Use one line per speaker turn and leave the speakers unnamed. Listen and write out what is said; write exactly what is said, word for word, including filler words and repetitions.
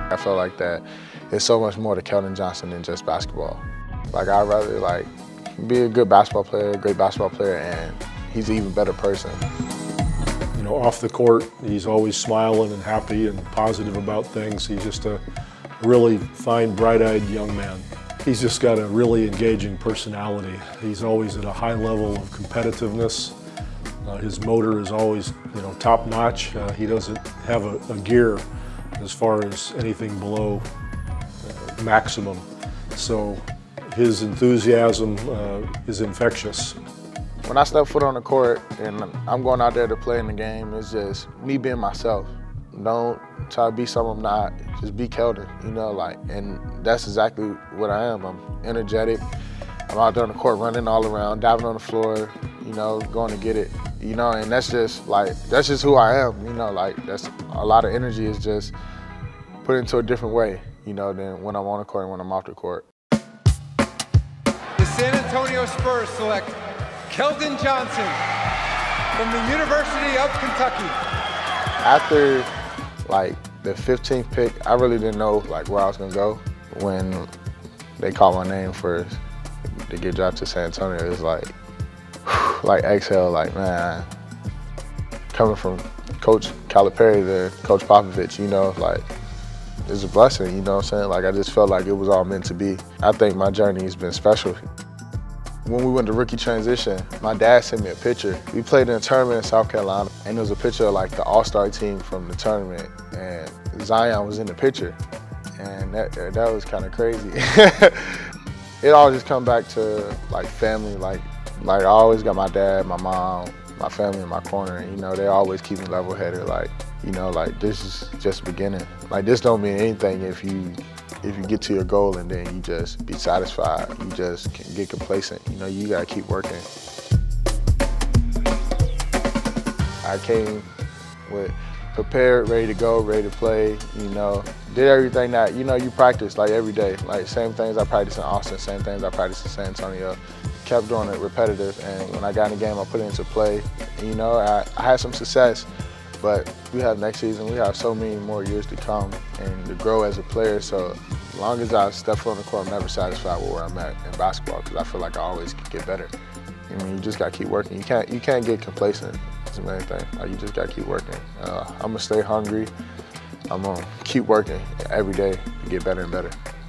I feel like that there's so much more to Keldon Johnson than just basketball. Like, I'd rather like be a good basketball player, a great basketball player, and he's an even better person.
You know, off the court, he's always smiling and happy and positive about things. He's just a really fine, bright-eyed young man. He's just got a really engaging personality. He's always at a high level of competitiveness. Uh, his motor is always, you know, top-notch. Uh, he doesn't have a, a gear as far as anything below uh, maximum. So his enthusiasm uh, is infectious.
When I step foot on the court and I'm going out there to play in the game, it's just me being myself. Don't try to be something I'm not, just be Keldon, you know, like, and that's exactly what I am. I'm energetic. I'm out there on the court running all around, diving on the floor, you know, going to get it, you know, and that's just like, that's just who I am, you know, like, that's a lot of energy is just put into a different way, you know, than when I'm on the court and when I'm off the court.
The San Antonio Spurs select Keldon Johnson from the University of Kentucky.
After like the fifteenth pick, I really didn't know like where I was gonna go. When they called my name for to get drafted to San Antonio, it was like, whew, like exhale, like man, coming from Coach Calipari to Coach Popovich, you know, like it's a blessing, you know what I'm saying? Like I just felt like it was all meant to be. I think my journey has been special. When we went to rookie transition, my dad sent me a picture. We played in a tournament in South Carolina, and there was a picture of like the all-star team from the tournament, and Zion was in the picture, and that that was kind of crazy. It all just come back to like family. Like, like I always got my dad, my mom, my family in my corner, and you know they always keep me level-headed. Like, you know, like this is just beginning. Like this don't mean anything if you. If you get to your goal and then you just be satisfied, you just can get complacent. You know, you gotta keep working. I came with prepared, ready to go, ready to play, you know. Did everything that, you know, you practice like every day. Like same things I practice in Austin, same things I practice in San Antonio. Kept doing it repetitive, and when I got in the game, I put it into play. And, you know, I, I had some success. But we have next season, we have so many more years to come and to grow as a player. So as long as I step foot on the court, I'm never satisfied with where I'm at in basketball because I feel like I always can get better. I mean, you just got to keep working. You can't, you can't get complacent. That's the main thing. Like, you just got to keep working. Uh, I'm going to stay hungry. I'm going to keep working every day to get better and better.